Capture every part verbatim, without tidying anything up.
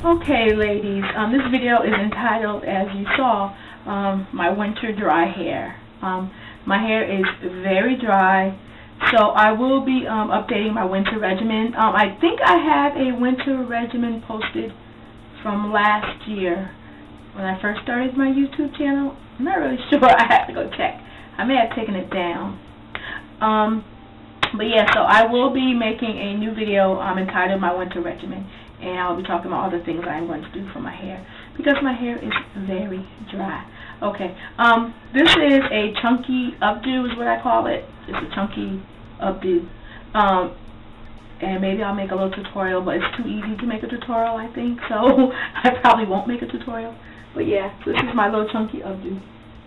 Okay, ladies, um, this video is entitled, as you saw, um, my winter dry hair. Um, my hair is very dry, so I will be um, updating my winter regimen. Um, I think I have a winter regimen posted from last year when I first started my YouTube channel. I'm not really sure. I have to go check. I may have taken it down. Um, but yeah, so I will be making a new video um, entitled My Winter Regimen. And I'll be talking about all the things I'm going to do for my hair, because my hair is very dry. Okay, um, this is a chunky updo is what I call it. It's a chunky updo. Um, and maybe I'll make a little tutorial, but it's too easy to make a tutorial, I think. So I probably won't make a tutorial. But yeah, this is my little chunky updo.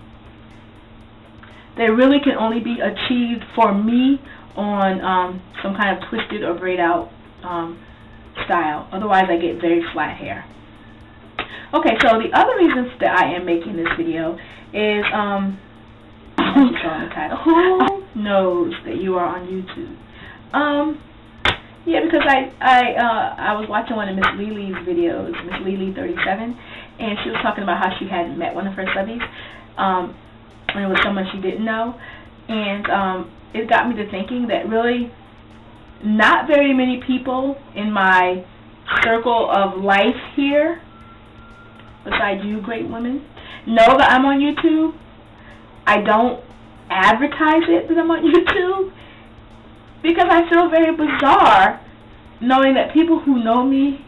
They really can only be achieved for me on um, some kind of twisted or braid out um, style. Otherwise I get very flat hair. Okay, so the other reasons that I am making this video is um as you saw in the title, who knows that you are on YouTube? Um yeah, because I I uh I was watching one of Miss Lily's videos, Miss Lily thirty-seven, and she was talking about how she had met one of her subbies, um and it was someone she didn't know, and um it got me to thinking that really not very many people in my circle of life here, besides you great women, know that I'm on YouTube. I don't advertise it that I'm on YouTube because I feel very bizarre knowing that people who know me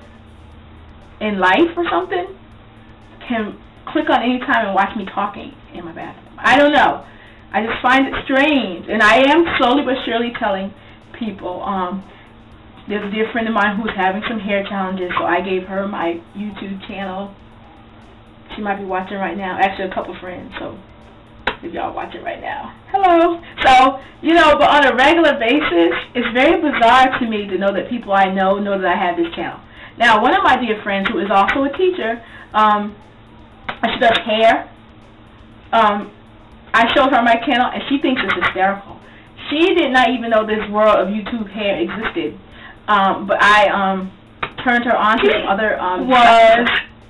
in life or something can click on any time and watch me talking in my bathroom. I don't know. I just find it strange, and I am slowly but surely telling people. Um, there's a dear friend of mine who's having some hair challenges, so I gave her my YouTube channel. She might be watching right now. Actually, a couple friends, so if y'all watching right now, hello. So, you know, but on a regular basis, it's very bizarre to me to know that people I know know that I have this channel. Now, one of my dear friends who is also a teacher, um, she does hair. Um, I showed her my channel, and she thinks it's hysterical. She did not even know this world of YouTube hair existed, um, but I um, turned her on to some other um, was.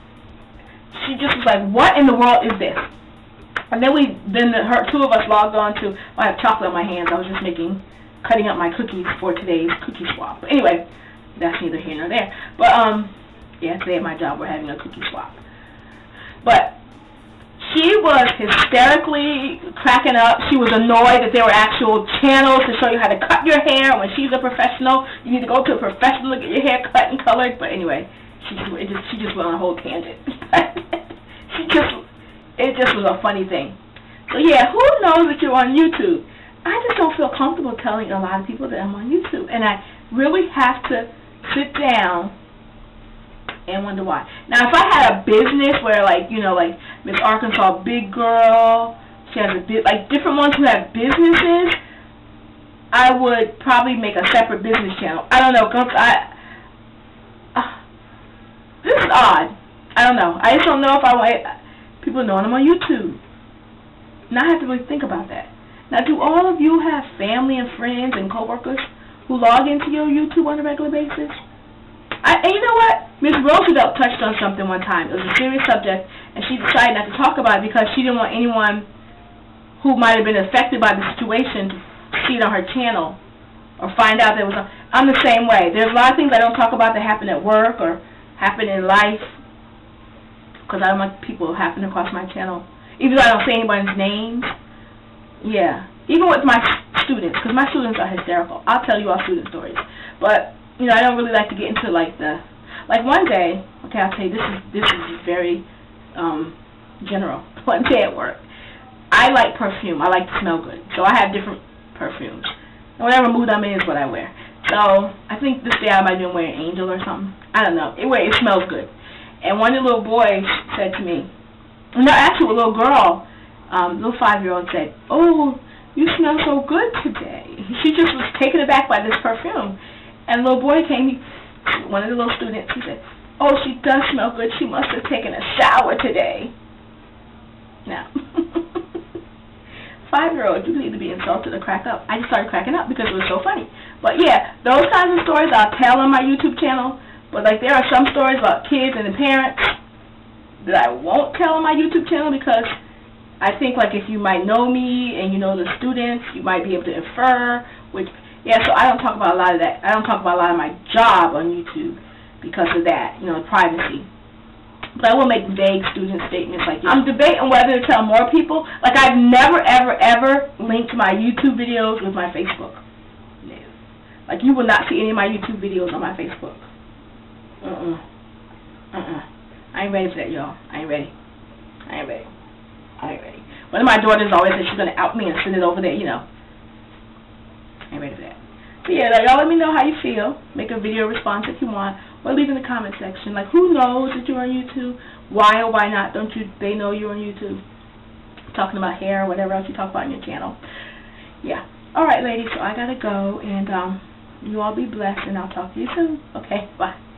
She just was like, "What in the world is this?" And then we, then the, her two of us logged on to. Well, I have chocolate on my hands. I was just making, cutting up my cookies for today's cookie swap. But anyway, that's neither here nor there. But um, yeah, today at my job we're having a cookie swap. But she was hysterically cracking up. She was annoyed that there were actual channels to show you how to cut your hair. When she's a professional, you need to go to a professional to get your hair cut and colored. But anyway, she just, it just, she just went on a whole tangent. she just, it just was a funny thing. So yeah, who knows that you're on YouTube? I just don't feel comfortable telling a lot of people that I'm on YouTube. And I really have to sit down and wonder why. Now, if I had a business where, like, you know, like Miss Arkansas Big Girl, she has a bit, like different ones who have businesses, I would probably make a separate business channel. I don't know, cause I, uh, this is odd. I don't know. I just don't know if I want people knowing I'm on YouTube. Now I have to really think about that. Now, do all of you have family and friends and coworkers who log into your YouTube on a regular basis? I, and you know what? Miss Roosevelt touched on something one time. It was a serious subject, and she decided not to talk about it because she didn't want anyone who might have been affected by the situation to see it on her channel or find out there was a... I'm the same way. There's a lot of things I don't talk about that happen at work or happen in life because I don't want people happening across my channel. Even though I don't say anybody's names. Yeah. Even with my students, because my students are hysterical. I'll tell you all student stories. But you know, I don't really like to get into like the, like one day, okay, I'll tell you, this is, this is very um, general. One day at work, I like perfume. I like to smell good. So I have different perfumes. And whatever mood I'm in is what I wear. So I think this day I might be wearing Angel or something. I don't know. It, it smells good. And one of the little boys said to me, no, actually a little girl, um, little five-year-old said, "Oh, you smell so good today." She just was taken aback by this perfume. And the little boy came, he, one of the little students, he said, "Oh, she does smell good. She must have taken a shower today." Now, five-year-olds, you can either be insulted or crack up. I just started cracking up because it was so funny. But yeah, those kinds of stories I'll tell on my YouTube channel, But like there are some stories about kids and the parents that I won't tell on my YouTube channel because I think like if you might know me and you know the students, you might be able to infer. Which yeah, so I don't talk about a lot of that. I don't talk about a lot of my job on YouTube because of that, you know, privacy. But I will make vague student statements like this. I'm debating whether to tell more people. Like I've never, ever, ever linked my YouTube videos with my Facebook. No. Like you will not see any of my YouTube videos on my Facebook. Uh-uh. Uh-uh. I ain't ready for that, y'all. I ain't ready. I ain't ready. I ain't ready. One of my daughters always said she's going to out me and send it over there, you know. I ain't ready for that. So yeah, y'all let me know how you feel. Make a video response if you want. Or leave in the comment section. Like, who knows that you're on YouTube? Why or why not don't you they know you're on YouTube? Talking about hair or whatever else you talk about on your channel. Yeah. Alright, ladies, so I gotta go. And um, you all be blessed, and I'll talk to you soon. Okay, bye.